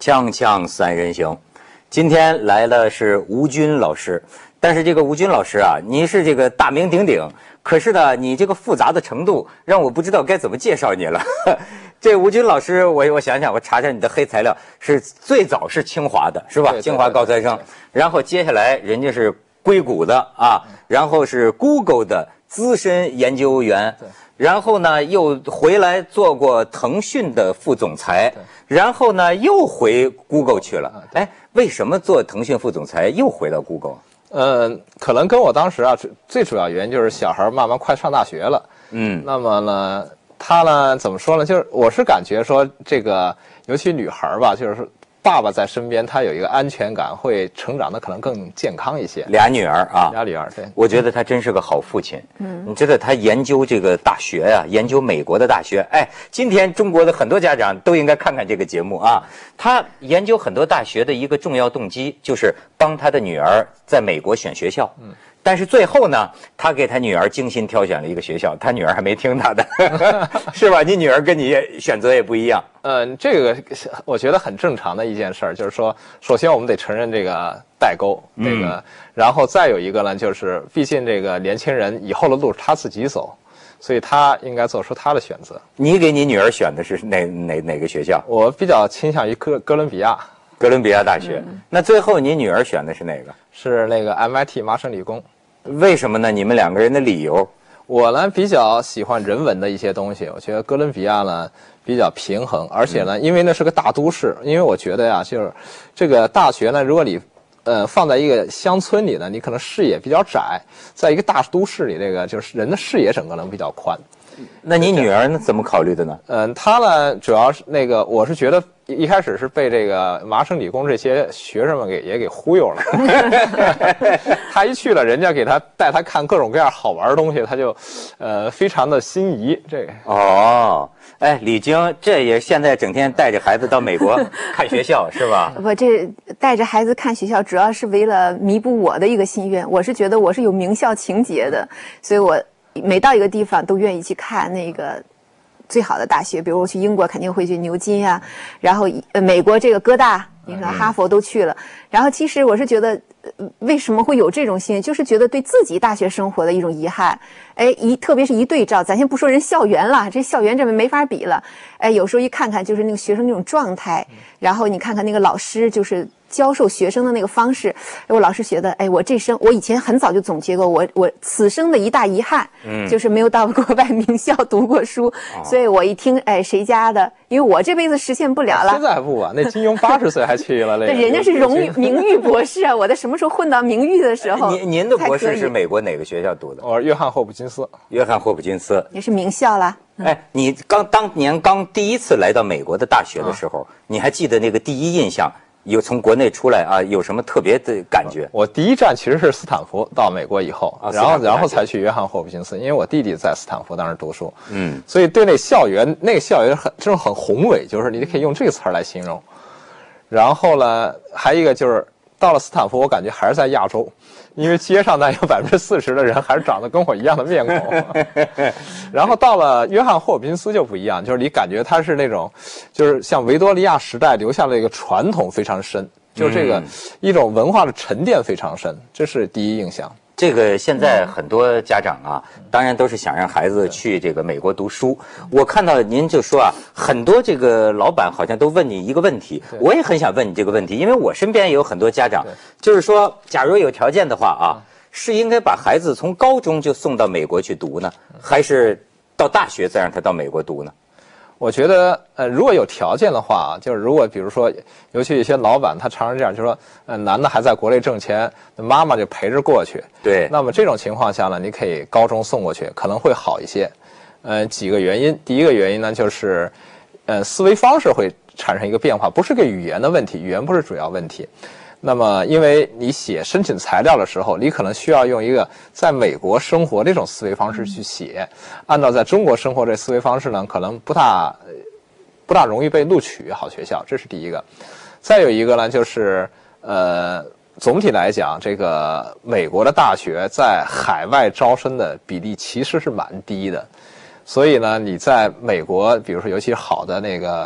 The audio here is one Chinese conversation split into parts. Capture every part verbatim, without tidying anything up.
锵锵三人行，今天来了是吴军老师，但是这个吴军老师啊，你是这个大名鼎鼎，可是呢，你这个复杂的程度让我不知道该怎么介绍你了。这吴军老师，我我想想，我查查你的黑材料，是最早是清华的，是吧？清华高材生，然后接下来人家是硅谷的啊，然后是 Google 的资深研究员。然后呢，又回来做过腾讯的副总裁，然后呢，又回 Google 去了。哎，为什么做腾讯副总裁又回到 Google？ 呃，可能跟我当时啊，最主要原因就是小孩慢慢快上大学了。嗯，那么呢，他呢怎么说呢？就是我是感觉说，这个尤其女孩吧，就是说爸爸在身边，他有一个安全感，会成长的可能更健康一些。 俩女儿啊， 俩女儿，对， 我觉得他真是个好父亲。嗯，你知道他研究这个大学呀、啊，研究美国的大学。哎，今天中国的很多家长都应该看看这个节目啊。他研究很多大学的一个重要动机，就是帮他的女儿在美国选学校。嗯。但是最后呢，他给他女儿精心挑选了一个学校，他女儿还没听他的，是吧？你女儿跟你选择也不一样。 嗯，这个我觉得很正常的一件事儿，就是说，首先我们得承认这个代沟，这个，嗯、然后再有一个呢，就是毕竟这个年轻人以后的路是他自己走，所以他应该做出他的选择。 你给你女儿选的是哪哪哪个学校？ 我比较倾向于哥哥伦比亚。 哥伦比亚大学。嗯、那最后你女儿选的是哪个？ 是那个 M I T 麻省理工。 为什么呢？你们两个人的理由？ 我呢比较喜欢人文的一些东西，我觉得哥伦比亚呢比较平衡，而且呢，因为那是个大都市，因为我觉得呀，就是这个大学呢，如果你呃放在一个乡村里呢，你可能视野比较窄，在一个大都市里，这个就是人的视野整个能比较宽。 那你女儿呢怎么考虑的呢？ 嗯，她呢主要是那个，我是觉得一开始是被这个麻省理工这些学生们给也给忽悠了。她一去了，人家给她带她看各种各样好玩的东西，她就呃非常的心仪。这个哦，哎，李菁这也现在整天带着孩子到美国看学校是吧？ 不，这带着孩子看学校主要是为了弥补我的一个心愿。我是觉得我是有名校情节的，所以我每到一个地方都愿意去看那个最好的大学，比如我去英国肯定会去牛津呀、啊，然后呃美国这个哥大，你看哈佛都去了。然后其实我是觉得，呃、为什么会有这种心，就是觉得对自己大学生活的一种遗憾。哎，一特别是一对照，咱先不说人校园了，这校园这没法比了。哎，有时候一看看就是那个学生那种状态，然后你看看那个老师就是教授学生的那个方式，我老是觉得，哎，我这生我以前很早就总结过，我我此生的一大遗憾，嗯，就是没有到国外名校读过书。哦、所以我一听，哎，谁家的？因为我这辈子实现不了了。 现在不啊，那金庸八十岁还去了那个。 人家是荣誉名誉博士啊，我在什么时候混到名誉的时候？ 您您的博士是美国哪个学校读的？ 我约翰霍普金斯。 约翰霍普金斯也是名校啦。 嗯、哎，你刚当年刚第一次来到美国的大学的时候，啊、你还记得那个第一印象？有从国内出来啊，有什么特别的感觉？ 我第一站其实是斯坦福，到美国以后，啊、然后然后才去约翰霍普金斯，因为我弟弟在斯坦福当时读书，嗯，所以对那校园那个校园很这种很宏伟，就是你可以用这个词儿来形容。然后呢，还有一个就是到了斯坦福，我感觉还是在亚洲，因为街上呢有百分之四十的人还是长得跟我一样的面孔。然后到了约翰霍普金斯就不一样，就是你感觉他是那种，就是像维多利亚时代留下的一个传统非常深，就是这个一种文化的沉淀非常深，这是第一印象。 这个现在很多家长啊，当然都是想让孩子去这个美国读书。我看到您就说啊，很多这个老板好像都问你一个问题，我也很想问你这个问题，因为我身边也有很多家长，就是说，假如有条件的话啊，是应该把孩子从高中就送到美国去读呢，还是到大学再让他到美国读呢？ 我觉得，呃，如果有条件的话，就是如果比如说，尤其一些老板，他常常这样，就是说，呃，男的还在国内挣钱，妈妈就陪着过去。 对。 那么这种情况下呢，你可以高中送过去，可能会好一些。呃，几个原因，第一个原因呢，就是，呃，思维方式会产生一个变化，不是个语言的问题，语言不是主要问题。那么，因为你写申请材料的时候，你可能需要用一个在美国生活这种思维方式去写，按照在中国生活这思维方式呢，可能不大不大容易被录取好学校，这是第一个。再有一个呢，就是呃，总体来讲，这个美国的大学在海外招生的比例其实是蛮低的，所以呢，你在美国，比如说尤其好的那个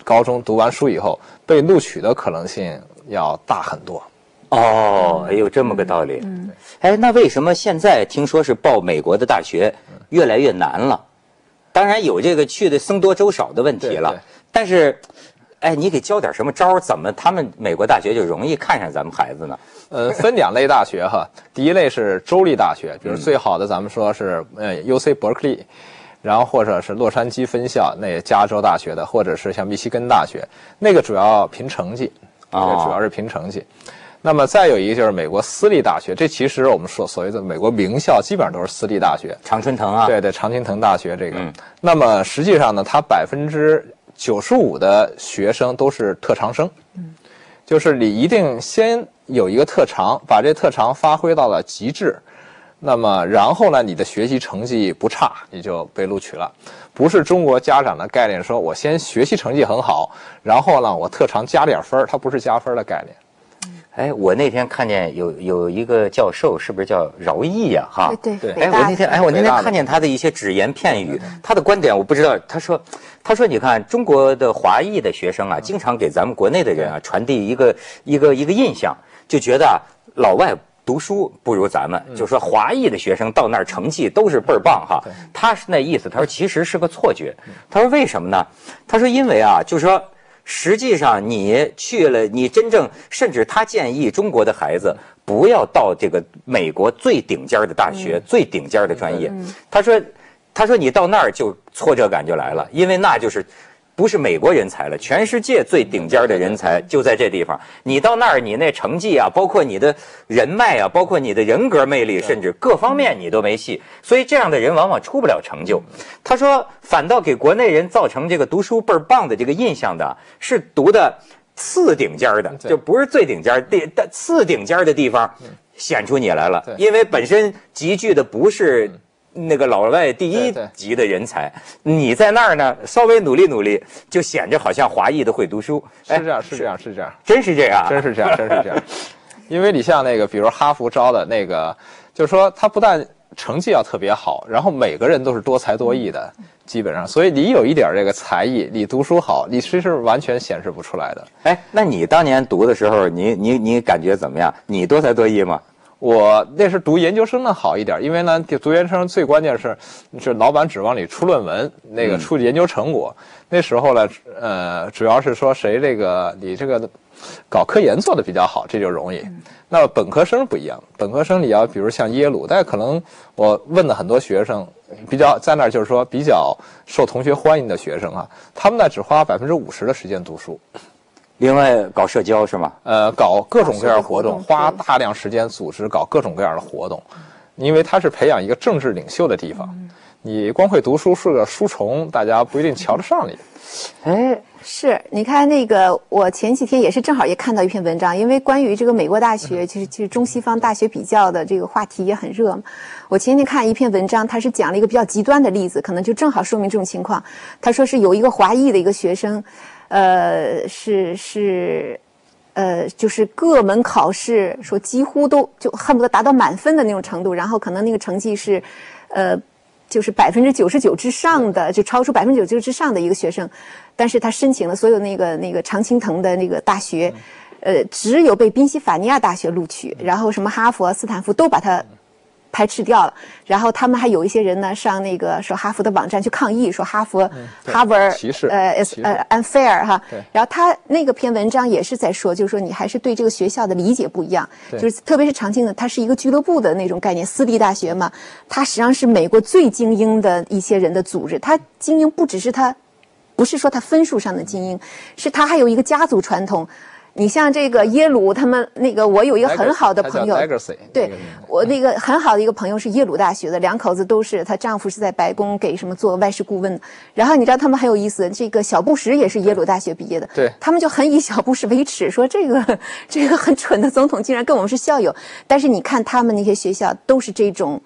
高中读完书以后被录取的可能性要大很多。 哦，哎呦，这么个道理。嗯，哎，那为什么现在听说是报美国的大学越来越难了？当然有这个去的僧多粥少的问题了，但是，哎，你给教点什么招？怎么他们美国大学就容易看上咱们孩子呢？ 呃，分两类大学哈，第一类是州立大学，比如最好的咱们说是呃 U C Berkeley， 然后或者是洛杉矶分校，那加州大学的，或者是像密西根大学，那个主要凭成绩， 哦， 主要是凭成绩。那么再有一个就是美国私立大学，这其实我们说所谓的美国名校基本上都是私立大学， 常春藤啊， 对对，常青藤大学这个。 嗯、 那么实际上呢，它百分之九十五的学生都是特长生，嗯，就是你一定先有一个特长，把这特长发挥到了极致，那么然后呢，你的学习成绩不差，你就被录取了。不是中国家长的概念，说我先学习成绩很好，然后呢我特长加点分，它不是加分的概念。 哎，我那天看见有有一个教授，是不是叫饶毅呀？哈， 对对。 哎，我那天哎，我那天看见他的一些只言片语，他的观点我不知道。他说，他说，你看中国的华裔的学生啊，经常给咱们国内的人啊传递一个一个一个印象，就觉得啊，老外读书不如咱们，就说华裔的学生到那儿成绩都是倍儿棒哈。他是那意思，他说其实是个错觉。他说为什么呢？他说因为啊，就是说。实际上，你去了，你真正甚至他建议中国的孩子不要到这个美国最顶尖的大学、嗯、最顶尖的专业。嗯、他说，他说你到那儿就挫折感就来了，因为那就是不是美国人才了，全世界最顶尖的人才就在这地方。你到那儿，你那成绩啊，包括你的人脉啊，包括你的人格魅力，甚至各方面你都没戏。所以这样的人往往出不了成就。他说，反倒给国内人造成这个读书倍儿棒的这个印象的，是读的次顶尖的，就不是最顶尖地次顶尖的地方显出你来了，因为本身集聚的不是。那个老外第一级的人才，对对你在那儿呢，稍微努力努力，就显着好像华裔的会读书。 是这样，是这样，是这样， 真是这样， 真是这样，真是这样。因为你像那个，比如哈佛招的那个，就是说他不但成绩要特别好，然后每个人都是多才多艺的，基本上，所以你有一点这个才艺，你读书好，你其实完全显示不出来的。 哎，那你当年读的时候，你你你感觉怎么样？你多才多艺吗？ 我那是读研究生的好一点，因为呢，读研究生最关键是，是老板指望你出论文，那个出研究成果。嗯、那时候呢，呃，主要是说谁这个你这个搞科研做的比较好，这就容易。嗯、那么本科生不一样，本科生你要比如像耶鲁，但可能我问了很多学生，比较在那儿就是说比较受同学欢迎的学生啊，他们呢只花百分之五十的时间读书。 另外搞社交是吗？ 呃，搞各种各样的活动，花大量时间组织搞各种各样的活动，因为它是培养一个政治领袖的地方。嗯、你光会读书是个书虫，大家不一定瞧得上你。 哎，是，你看那个，我前几天也是正好也看到一篇文章，因为关于这个美国大学，其实其实中西方大学比较的这个话题也很热嘛。我前天看一篇文章，他是讲了一个比较极端的例子，可能就正好说明这种情况。他说是有一个华裔的一个学生。呃，是是，呃，就是各门考试说几乎都就恨不得达到满分的那种程度，然后可能那个成绩是，呃，就是百分之九十九之上的，就超出百分之九十九之上的一个学生，但是他申请了所有那个那个常青藤的那个大学，呃，只有被宾夕法尼亚大学录取，然后什么哈佛、斯坦福都把他排斥掉了，然后他们还有一些人呢上那个说哈佛的网站去抗议，说哈佛、嗯、哈佛歧视呃呃 unfair 哈，然后他那个篇文章也是在说，就是说你还是对这个学校的理解不一样，就是特别是常青的，它是一个俱乐部的那种概念，私立大学嘛，它实际上是美国最精英的一些人的组织，它精英不只是它，不是说它分数上的精英，是它还有一个家族传统。你像这个耶鲁，他们那个我有一个很好的朋友，对我那个很好的一个朋友是耶鲁大学的，两口子都是，她丈夫是在白宫给什么做外事顾问。然后你知道他们很有意思，这个小布什也是耶鲁大学毕业的， 对， 他们就很以小布什为耻，说这个这个很蠢的总统竟然跟我们是校友。但是你看他们那些学校都是这种，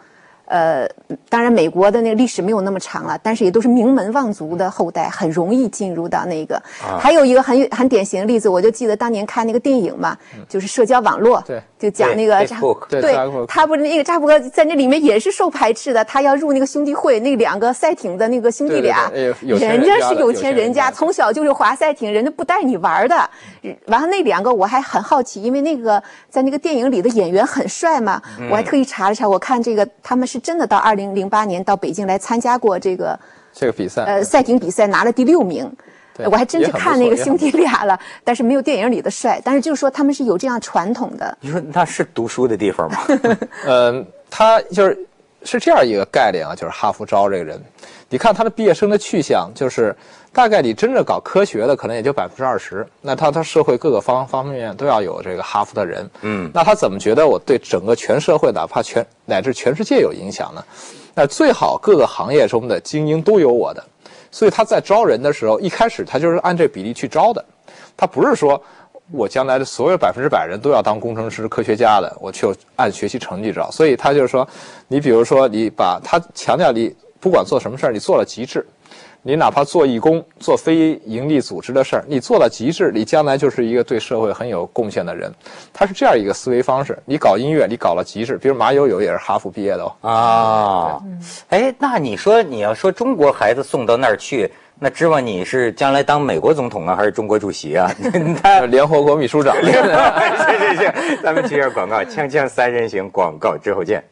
呃，当然美国的那个历史没有那么长了，但是也都是名门望族的后代，很容易进入到那个。啊、还有一个很很典型的例子，我就记得当年看那个电影嘛，嗯、就是社交网络， 对， 就讲那个扎， 对， 对他不是那个扎布哥在那里面也是受排斥的，他要入那个兄弟会，那两个赛艇的那个兄弟俩， 对对对人家是有钱人家，从小就是滑赛艇，人家不带你玩的。完了那两个我还很好奇，因为那个在那个电影里的演员很帅嘛，嗯、我还特意查了查，我看这个他们是真的到二零零八年到北京来参加过这个这个比赛， 呃，赛艇比赛拿了第六名。我还真去看那个兄弟俩了，但是没有电影里的帅。但是就是说他们是有这样传统的。 你说那是读书的地方吗？ 嗯，他就是是这样一个概念啊，就是哈佛招这个人，你看他的毕业生的去向，就是大概你真正搞科学的可能也就百分之二十，那他他社会各个方方面都要有这个哈佛的人。嗯，那他怎么觉得我对整个全社会，哪怕全乃至全世界有影响呢？那最好各个行业中的精英都有我的。所以他在招人的时候，一开始他就是按这比例去招的，他不是说我将来的所有百分之百人都要当工程师、科学家的，我就按学习成绩招。所以他就是说，你比如说你把他强调你不管做什么事儿，你做了极致，你哪怕做义工、做非营利组织的事儿，你做到极致，你将来就是一个对社会很有贡献的人。他是这样一个思维方式。你搞音乐，你搞了极致，比如马友友也是哈佛毕业的哦。 啊，哎，那你说你要说中国孩子送到那儿去，那指望你是将来当美国总统啊，还是中国主席啊？ 他联合国秘书长。 行行行，咱们去下广告，锵锵三人行，广告之后见。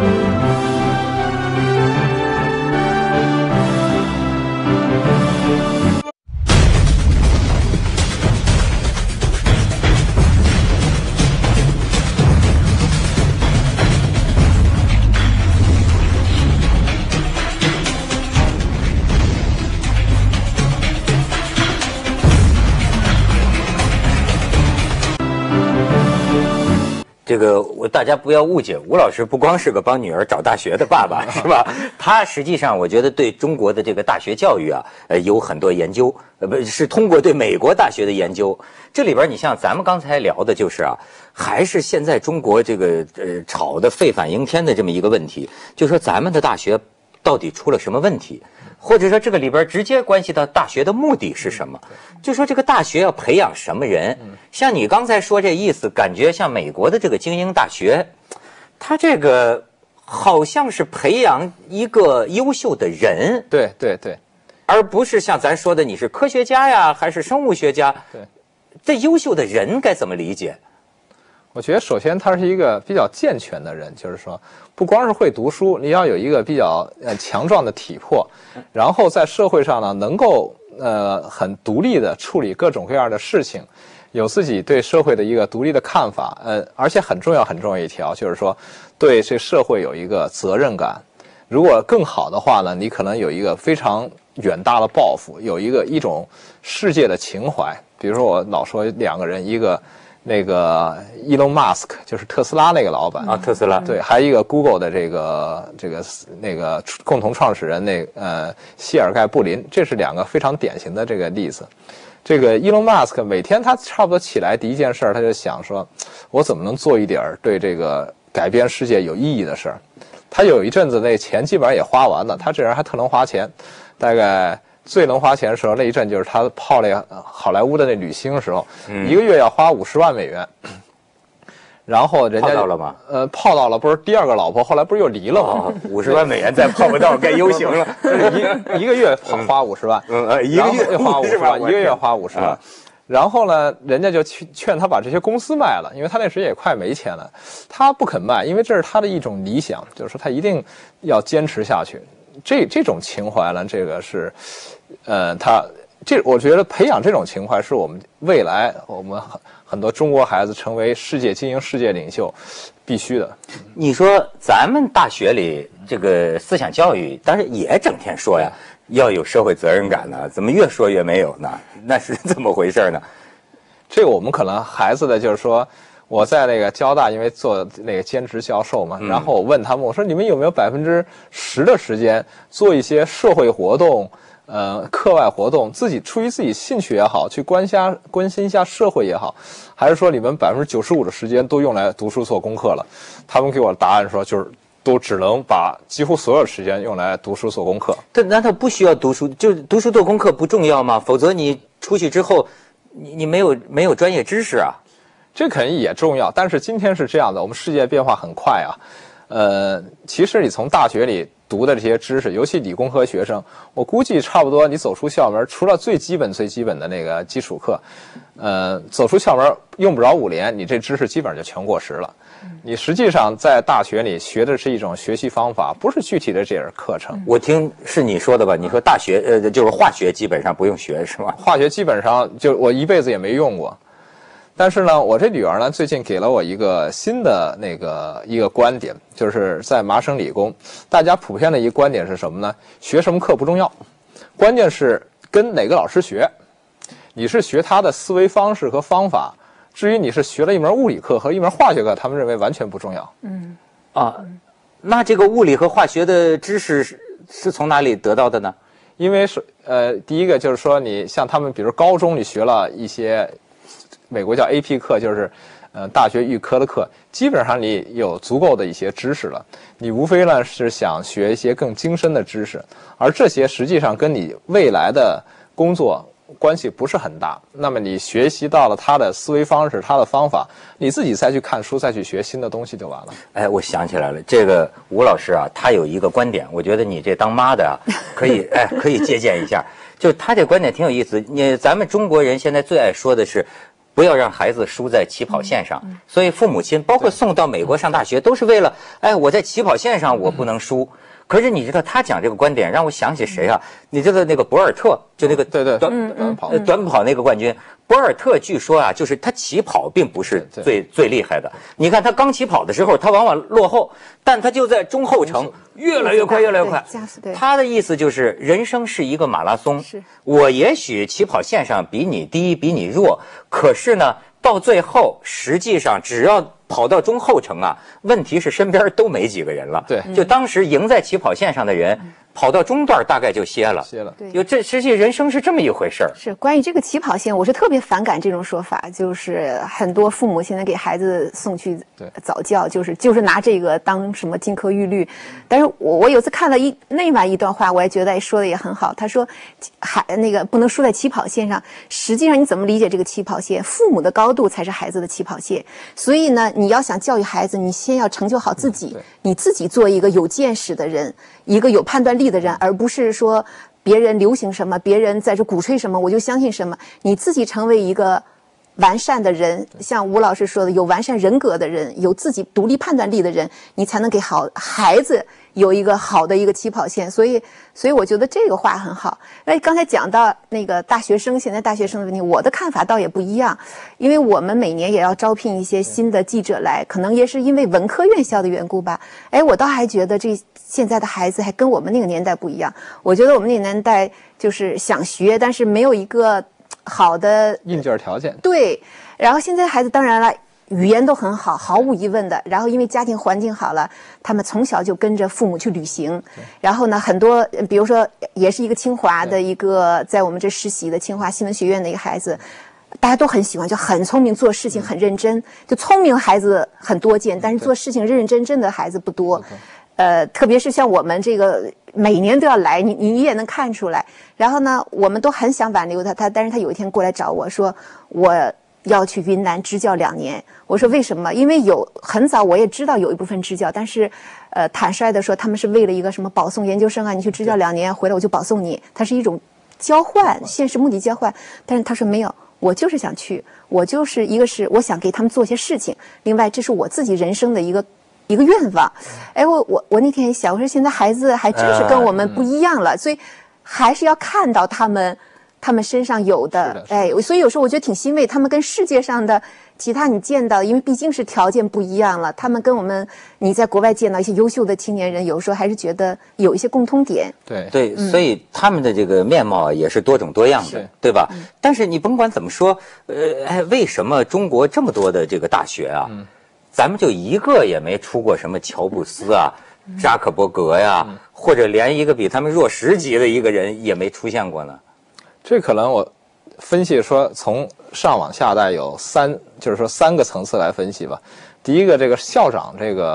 这个我大家不要误解，吴老师不光是个帮女儿找大学的爸爸，是吧？他实际上我觉得对中国的这个大学教育啊，呃，有很多研究，呃，不是通过对美国大学的研究。这里边你像咱们刚才聊的，就是啊，还是现在中国这个呃吵得沸反盈天的这么一个问题，就是说咱们的大学到底出了什么问题？或者说这个里边直接关系到大学的目的是什么？就说这个大学要培养什么人？像你刚才说这意思，感觉像美国的这个精英大学，它这个好像是培养一个优秀的人， 对对对， 而不是像咱说的你是科学家呀，还是生物学家？ 对， 这优秀的人该怎么理解？ 我觉得首先他是一个比较健全的人，就是说不光是会读书，你要有一个比较呃强壮的体魄，然后在社会上呢能够呃很独立的处理各种各样的事情，有自己对社会的一个独立的看法，呃，而且很重要很重要一条就是说对这社会有一个责任感。如果更好的话呢，你可能有一个非常远大的抱负，有一个一种世界的情怀。比如说我老说两个人，一个那个 Elon Musk 就是特斯拉那个老板啊，特斯拉对，还有一个 Google 的这个这个那个共同创始人那呃谢尔盖布林，这是两个非常典型的这个例子。这个 Elon Musk 每天他差不多起来第一件事他就想说，我怎么能做一点对这个改变世界有意义的事儿。他有一阵子那钱基本上也花完了，他这人还特能花钱，大概最能花钱的时候那一阵就是他泡那好莱坞的那女星的时候，嗯、一个月要花五十万美元。然后人家泡到了吗？ 呃，泡到了，不是第二个老婆，后来不是又离了吗？ 五十万美元再泡不到，该 U 型了。 一一个月花五十万， 嗯呃，一个月花五十万，一个月花五十万。然后呢，人家就去劝他把这些公司卖了，因为他那时也快没钱了。他不肯卖，因为这是他的一种理想，就是说他一定要坚持下去。这这种情怀呢，这个是，呃，他这我觉得培养这种情怀是我们未来我们很很多中国孩子成为世界精英、世界领袖必须的。 你说咱们大学里这个思想教育，当然也整天说呀，要有社会责任感呢，怎么越说越没有呢？那是怎么回事呢？ 这个我们可能孩子的就是说，我在那个交大，因为做那个兼职教授嘛，然后我问他们，我说你们有没有百分之十的时间做一些社会活动？呃，课外活动，自己出于自己兴趣也好，去关下关心一下社会也好，还是说你们百分之九十五的时间都用来读书做功课了？他们给我答案说，就是都只能把几乎所有时间用来读书做功课。 他难道不需要读书？就读书做功课不重要吗？否则你出去之后，你你没有没有专业知识啊。 这肯定也重要，但是今天是这样的，我们世界变化很快啊。呃，其实你从大学里读的这些知识，尤其理工科学生，我估计差不多你走出校门，除了最基本最基本的那个基础课，呃，走出校门用不着五年，你这知识基本上就全过时了。你实际上在大学里学的是一种学习方法，不是具体的这点课程。 我听是你说的吧？你说大学呃，就是化学基本上不用学是吗？ 化学基本上就我一辈子也没用过。但是呢，我这女儿呢，最近给了我一个新的那个一个观点，就是在麻省理工，大家普遍的一个观点是什么呢？学什么课不重要，关键是跟哪个老师学，你是学他的思维方式和方法。至于你是学了一门物理课和一门化学课，他们认为完全不重要。 嗯， 啊，那这个物理和化学的知识是是从哪里得到的呢？ 因为是呃，第一个就是说，你像他们，比如高中你学了一些。美国叫 A P 课，就是呃大学预科的课，基本上你有足够的一些知识了，你无非呢是想学一些更精深的知识，而这些实际上跟你未来的工作关系不是很大。那么你学习到了他的思维方式，他的方法，你自己再去看书，再去学新的东西就完了。 哎，我想起来了，这个吴老师啊，他有一个观点，我觉得你这当妈的啊，可以哎可以借鉴一下。就他这观点挺有意思，你咱们中国人现在最爱说的是。不要让孩子输在起跑线上，所以父母亲包括送到美国上大学，都是为了，哎，我在起跑线上我不能输。可是你知道他讲这个观点，让我想起谁啊？你知道那个博尔特，就那个对对短短跑短跑那个冠军，博尔特据说啊，就是他起跑并不是最最厉害的。你看他刚起跑的时候，他往往落后，但他就在中后程越来越快，越来越快。他的意思就是，人生是一个马拉松。我也许起跑线上比你低，比你弱，可是呢，到最后实际上只要跑到中后程啊，问题是身边都没几个人了。 对， 就当时赢在起跑线上的人，嗯、跑到中段大概就歇了。 歇了。 对， 有这实际人生是这么一回事儿。 是关于这个起跑线，我是特别反感这种说法，就是很多父母现在给孩子送去早教，就是就是拿这个当什么金科玉律。但是我我有次看了一那晚一段话，我也觉得说的也很好。他说，孩那个不能输在起跑线上。实际上你怎么理解这个起跑线？父母的高度才是孩子的起跑线。所以呢，你要想教育孩子，你先要成就好自己， 嗯、 你自己做一个有见识的人，一个有判断力的人，而不是说别人流行什么，别人在这鼓吹什么，我就相信什么。你自己成为一个完善的人，像吴老师说的，有完善人格的人，有自己独立判断力的人，你才能给好孩子有一个好的一个起跑线。所以，所以我觉得这个话很好。那刚才讲到那个大学生，现在大学生的问题，我的看法倒也不一样，因为我们每年也要招聘一些新的记者来，可能也是因为文科院校的缘故吧。哎，我倒还觉得这现在的孩子还跟我们那个年代不一样。我觉得我们那个年代就是想学，但是没有一个好的硬件条件。 对，然后现在孩子当然了，语言都很好，毫无疑问的。然后因为家庭环境好了，他们从小就跟着父母去旅行。然后呢，很多比如说也是一个清华的一个在我们这实习的清华新闻学院的一个孩子，大家都很喜欢，就很聪明，做事情很认真。就聪明孩子很多见，但是做事情认认真真的孩子不多。呃，特别是像我们这个每年都要来，你你也能看出来。然后呢，我们都很想挽留他，他但是他有一天过来找我说，我要去云南支教两年。我说为什么？因为有很早我也知道有一部分支教，但是呃坦率的说，他们是为了一个什么保送研究生啊，你去支教两年回来我就保送你，它是一种交换，现实目的交换。但是他说没有，我就是想去，我就是一个是我想给他们做些事情，另外这是我自己人生的一个一个愿望。哎，我我我那天想，我说现在孩子还真是跟我们不一样了，所以还是要看到他们他们身上有的， 的哎，所以有时候我觉得挺欣慰，他们跟世界上的其他你见到，因为毕竟是条件不一样了，他们跟我们你在国外见到一些优秀的青年人，有时候还是觉得有一些共通点。 对对，嗯、所以他们的这个面貌也是多种多样的，对吧？嗯、但是你甭管怎么说，呃，哎，为什么中国这么多的这个大学啊？嗯，咱们就一个也没出过什么乔布斯啊、扎克伯格呀，嗯、或者连一个比他们弱十级的一个人也没出现过呢。 这可能我分析说，从上往下带有三，就是说三个层次来分析吧。第一个，这个校长这个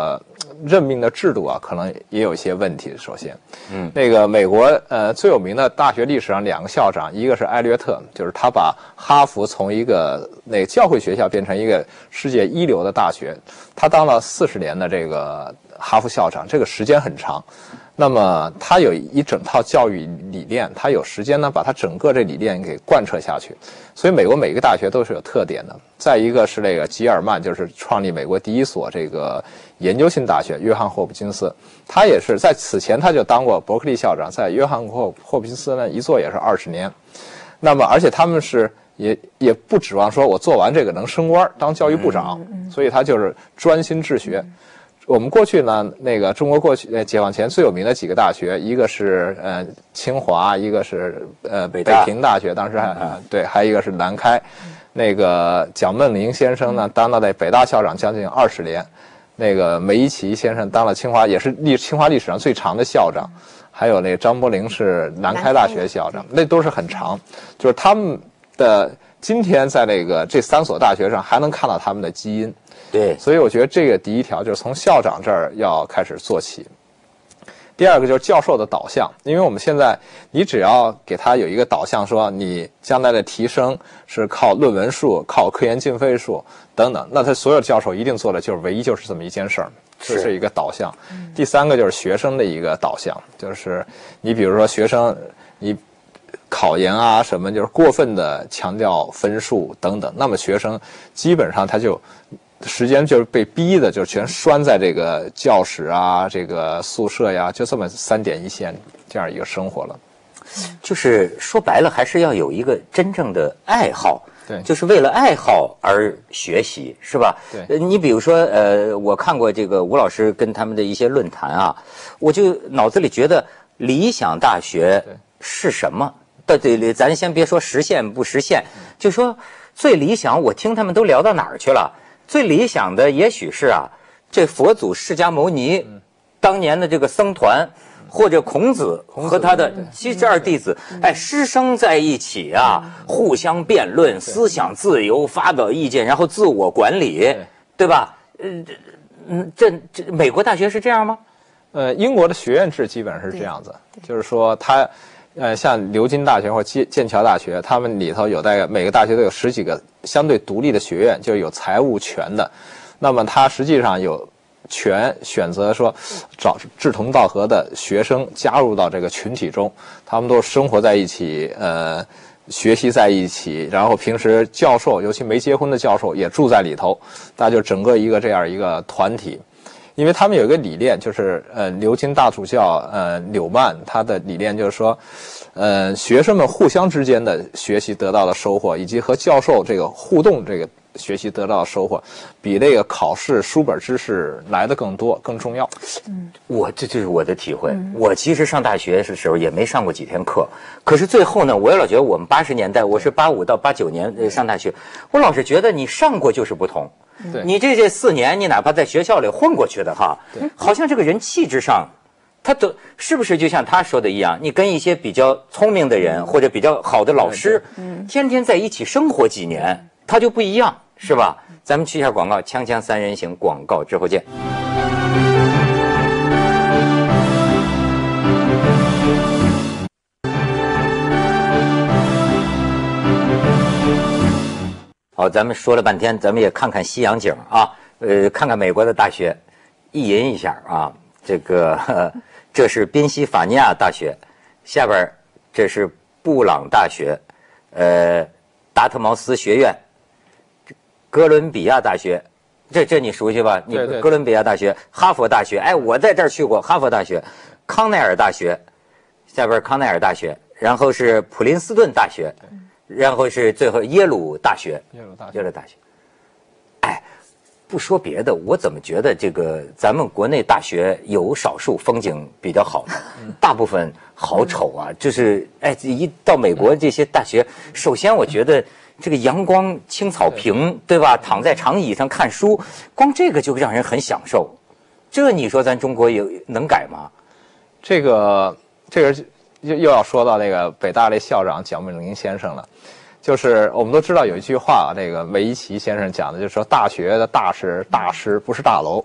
任命的制度啊，可能也有一些问题。首先，嗯，那个美国呃最有名的大学历史上两个校长，一个是艾略特，就是他把哈佛从一个那个教会学校变成一个世界一流的大学，他当了四十年的这个哈佛校长，这个时间很长。那么他有一整套教育理念，他有时间呢把他整个这理念给贯彻下去。所以美国每一个大学都是有特点的。再一个是那个吉尔曼，就是创立美国第一所这个研究性大学约翰霍普金斯，他也是在此前他就当过伯克利校长，在约翰霍霍普金斯呢一做也是二十年。那么而且他们是也也不指望说我做完这个能升官当教育部长，所以他就是专心治学。我们过去呢，那个中国过去呃解放前最有名的几个大学，一个是呃清华，一个是呃北平大学，当时还、呃、对，还有一个是南开。那个蒋梦麟先生呢，当到那北大校长将近二十年。那个梅贻琦先生当了清华，也是历清华历史上最长的校长。还有那个张伯苓是南开大学校长，那都是很长。就是他们的今天在那个这三所大学上还能看到他们的基因。 对， 所以我觉得这个第一条就是从校长这儿要开始做起。第二个就是教授的导向，因为我们现在你只要给他有一个导向，说你将来的提升是靠论文数、靠科研经费数等等，那他所有教授一定做的就是唯一就是这么一件事儿，这是一个导向。第三个就是学生的一个导向，就是你比如说学生你考研啊什么，就是过分的强调分数等等，那么学生基本上他就时间就是被逼的，就全拴在这个教室啊、这个宿舍呀，就这么三点一线这样一个生活了。 就是说白了，还是要有一个真正的爱好， 对， 就是为了爱好而学习，是吧？ 对， 呃，你比如说，呃，我看过这个吴老师跟他们的一些论坛啊，我就脑子里觉得理想大学是什么？到底咱先别说实现不实现，就说最理想，我听他们都聊到哪儿去了？最理想的也许是啊，这佛祖释迦牟尼当年的这个僧团，或者孔子和他的七十二弟子，哎，师生在一起啊，互相辩论，思想自由，发表意见，然后自我管理，对吧？呃，嗯，这这美国大学是这样吗？ 呃，英国的学院制基本上是这样子，就是说它。呃，像牛津大学或剑剑桥大学，他们里头有大概每个大学都有十几个相对独立的学院，就是有财务权的。那么它实际上有权选择说找志同道合的学生加入到这个群体中，他们都生活在一起，呃，学习在一起，然后平时教授，尤其没结婚的教授也住在里头，大家就整个一个这样一个团体。因为他们有一个理念，就是呃，牛津大主教呃柳曼他的理念就是说，呃，学生们互相之间的学习得到的收获，以及和教授这个互动这个学习得到的收获，比那个考试书本知识来的更多更重要。 嗯，我这就是我的体会。嗯、我其实上大学的时候也没上过几天课，可是最后呢，我也老觉得我们八十年代，我是八五到八九年呃上大学，我老是觉得你上过就是不同。 对， 你这这四年，你哪怕在学校里混过去的哈，好像这个人气质上，他都是不是就像他说的一样？你跟一些比较聪明的人或者比较好的老师，天天在一起生活几年，他就不一样，是吧？咱们去一下广告，锵锵三人行，广告之后见。好，咱们说了半天，咱们也看看西洋景啊，呃，看看美国的大学，意淫一下啊。这个呵这是宾夕法尼亚大学，下边这是布朗大学，呃，达特茅斯学院，哥伦比亚大学，这这你熟悉吧？你对对， 哥伦比亚大学、哈佛大学，哎，我在这儿去过哈佛大学，康奈尔大学，下边康奈尔大学，然后是普林斯顿大学。然后是最后耶鲁大学， 耶鲁大学， 耶鲁大学。哎，不说别的，我怎么觉得这个咱们国内大学有少数风景比较好的，嗯、大部分好丑啊！就是哎，一到美国这些大学，首先我觉得这个阳光、青草坪，对吧？躺在长椅上看书，光这个就让人很享受。这你说咱中国有能改吗？ 这个这个又又要说到那个北大的校长蒋梦麟先生了。就是我们都知道有一句话，这个梅贻琦先生讲的，就是说大学的大是大师，不是大楼。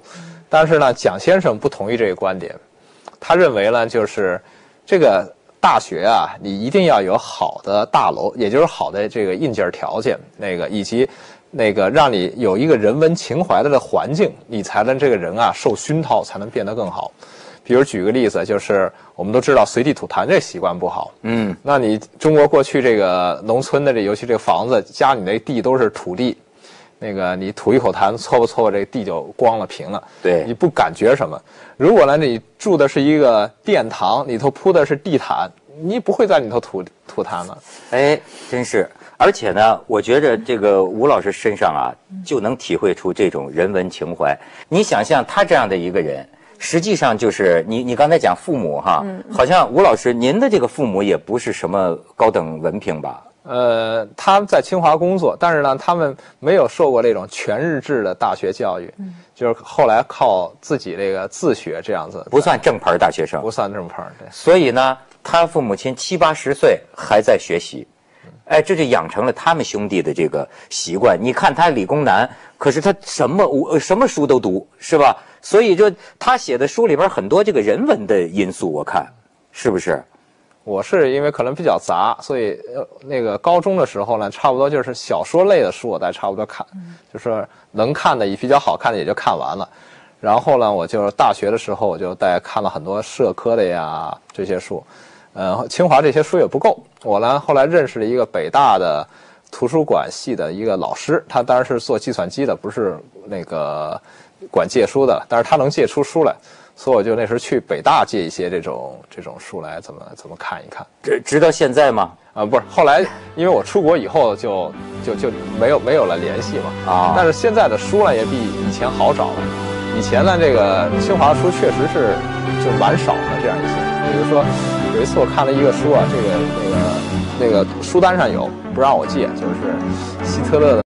但是呢，蒋先生不同意这个观点，他认为呢，就是这个大学啊，你一定要有好的大楼，也就是好的这个硬件条件，那个以及那个让你有一个人文情怀的环境，你才能这个人啊受熏陶，才能变得更好。比如举个例子，就是我们都知道随地吐痰这习惯不好， 嗯， 那你中国过去这个农村的这，尤其这个房子，家里那地都是土地，那个你吐一口痰，搓吧搓吧，这个地就光了平了， 对， 你不感觉什么。如果呢，你住的是一个殿堂，里头铺的是地毯，你不会在里头吐吐痰了。 哎，真是。而且呢，我觉着这个吴老师身上啊，就能体会出这种人文情怀。你想象他这样的一个人。实际上就是你，你刚才讲父母哈，嗯、好像吴老师您的这个父母也不是什么高等文凭吧？ 呃，他们在清华工作，但是呢，他们没有受过那种全日制的大学教育，嗯、就是后来靠自己这个自学这样子， 不算正牌大学生， 不算正牌。对， 所以呢，他父母亲七八十岁还在学习，哎，这就养成了他们兄弟的这个习惯。你看他理工男，可是他什么什么书都读，是吧？所以就他写的书里边很多这个人文的因素，我看是不是？ 我是因为可能比较杂，所以呃那个高中的时候呢，差不多就是小说类的书我大概差不多看，嗯、就是能看的也比较好看的也就看完了。然后呢，我就是大学的时候我就大概看了很多社科的呀这些书，呃，清华这些书也不够。我呢后来认识了一个北大的图书馆系的一个老师，他当然是做计算机的，不是那个管借书的，但是他能借出书来，所以我就那时候去北大借一些这种这种书来怎么怎么看一看。 直直到现在吗？ 啊，不是，后来因为我出国以后就就就没有没有了联系嘛。 啊， 但是现在的书呢也比以前好找了。以前呢，这个清华书确实是就蛮少的这样一些。比如说有一次我看了一个书啊，这个那个那个书单上有，不让我借，就是希特勒的。